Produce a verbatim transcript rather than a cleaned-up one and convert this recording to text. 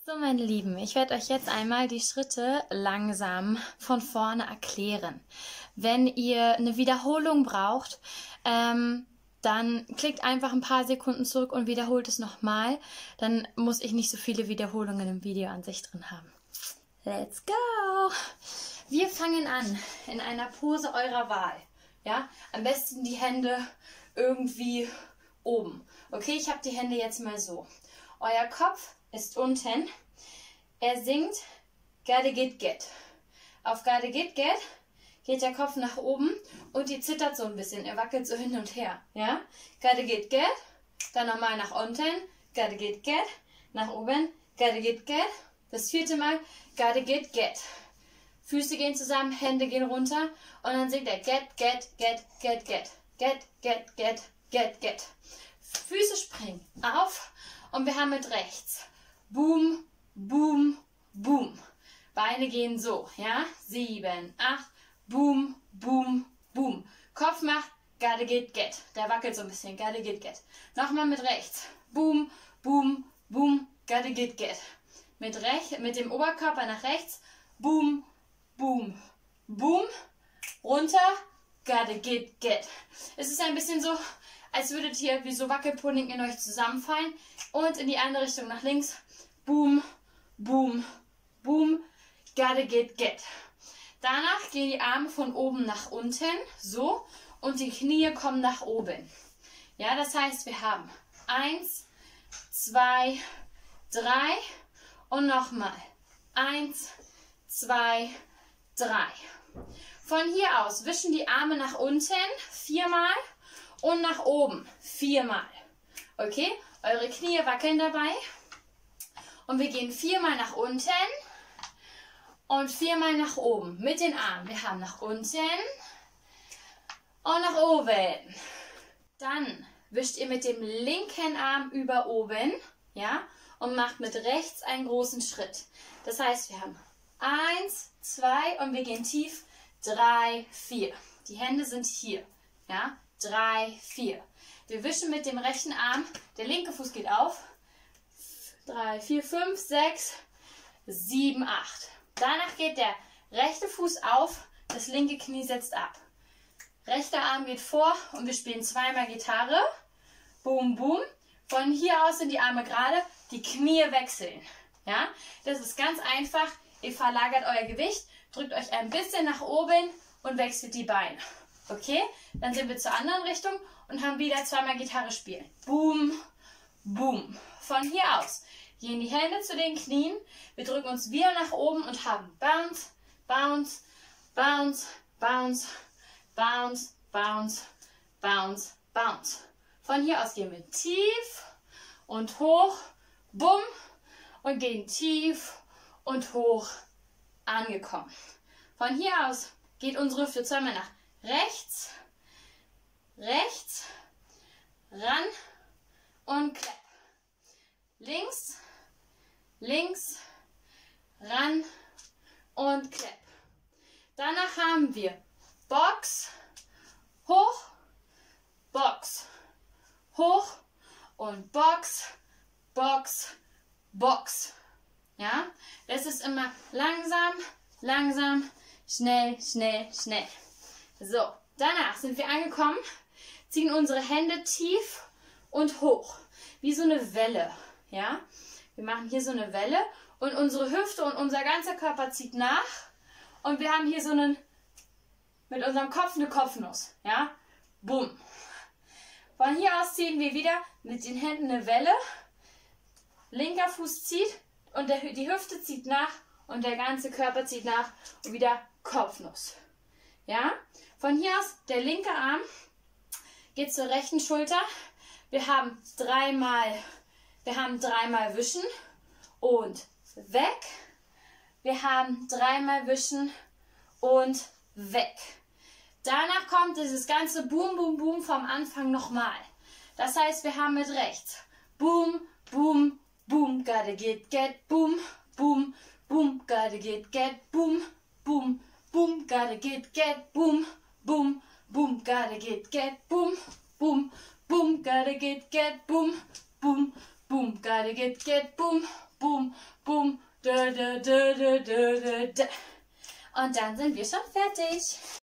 So, meine Lieben, ich werde euch jetzt einmal die Schritte langsam von vorne erklären. Wenn ihr eine Wiederholung braucht, ähm, dann klickt einfach ein paar Sekunden zurück und wiederholt es nochmal. Dann muss ich nicht so viele Wiederholungen im Video an sich drin haben. Let's go! Wir fangen an in einer Pose eurer Wahl. Ja? Am besten die Hände irgendwie oben. Okay, ich habe die Hände jetzt mal so. Euer Kopf ist unten. Er singt Gotta Get Get. Auf Gotta Get Get geht der Kopf nach oben und die zittert so ein bisschen. Er wackelt so hin und her. Ja? Gotta Get Get. Dann nochmal nach unten. Gotta Get Get. Nach oben. Gotta Get Get. Das vierte Mal. Gotta Get Get. Füße gehen zusammen, Hände gehen runter und dann singt er Get, Get, Get, Get, Get. Get, Get, Get, Get, Get. Füße springen auf und wir haben mit rechts. Boom, boom, boom. Beine gehen so, ja? Sieben, acht, boom, boom, boom. Kopf macht Gotta Get Get. Der wackelt so ein bisschen, Gotta Get Get. Nochmal mit rechts. Boom, boom, boom, Gotta Get Get. Mit, rech mit dem Oberkörper nach rechts. Boom, boom, boom. Runter, Gotta Get Get. Es ist ein bisschen so, als würdet ihr wie so Wackelpudding in euch zusammenfallen und in die andere Richtung nach links. Boom, boom, boom, Gotta Get Get. Danach gehen die Arme von oben nach unten, so, und die Knie kommen nach oben. Ja, das heißt, wir haben eins, zwei, drei und nochmal eins, zwei, drei. Von hier aus wischen die Arme nach unten viermal und nach oben viermal. Okay, eure Knie wackeln dabei. Und wir gehen viermal nach unten und viermal nach oben mit den Armen. Wir haben nach unten und nach oben. Dann wischt ihr mit dem linken Arm über oben, ja, und macht mit rechts einen großen Schritt. Das heißt, wir haben eins, zwei und wir gehen tief, drei, vier. Die Hände sind hier, ja, drei, vier. Wir wischen mit dem rechten Arm, der linke Fuß geht auf, drei, vier, fünf, sechs, sieben, acht. Danach geht der rechte Fuß auf, das linke Knie setzt ab. Rechter Arm geht vor und wir spielen zweimal Gitarre. Boom, boom. Von hier aus sind die Arme gerade, die Knie wechseln. Ja? Das ist ganz einfach. Ihr verlagert euer Gewicht, drückt euch ein bisschen nach oben und wechselt die Beine. Okay? Dann sind wir zur anderen Richtung und haben wieder zweimal Gitarre spielen. Boom, boom. Von hier aus gehen die Hände zu den Knien. Wir drücken uns wieder nach oben und haben Bounce, Bounce, Bounce, Bounce, Bounce, Bounce, Bounce, Bounce. Von hier aus gehen wir tief und hoch, bumm, und gehen tief und hoch, angekommen. Von hier aus geht unsere Hüfte zweimal nach rechts, rechts, ran und klapp. Links, links, ran und klapp. Danach haben wir Box, hoch, Box, hoch und Box, Box, Box. Ja, das ist immer langsam, langsam, schnell, schnell, schnell. So, danach sind wir angekommen, ziehen unsere Hände tief und hoch, wie so eine Welle. Ja, wir machen hier so eine Welle und unsere Hüfte und unser ganzer Körper zieht nach und wir haben hier so einen, mit unserem Kopf eine Kopfnuss. Ja, bumm. Von hier aus ziehen wir wieder mit den Händen eine Welle. Linker Fuß zieht und der, die Hüfte zieht nach und der ganze Körper zieht nach und wieder Kopfnuss. Ja, von hier aus der linke Arm geht zur rechten Schulter. Wir haben dreimal, wir haben dreimal wischen und weg. Wir haben dreimal wischen und weg. Danach kommt dieses ganze Boom, Boom, Boom vom Anfang nochmal. Das heißt, wir haben mit rechts Boom, Boom, Boom, gotta get, get, Boom, Boom, Boom, gotta get, get, Boom, Boom, Boom, gotta get, get, Boom, Boom, Boom, gotta get, get, Boom, Boom, Boom, gotta get, get, Boom, Boom, Boom, gotta get, get, Boom, Boom, Boom, Und dann sind wir schon fertig.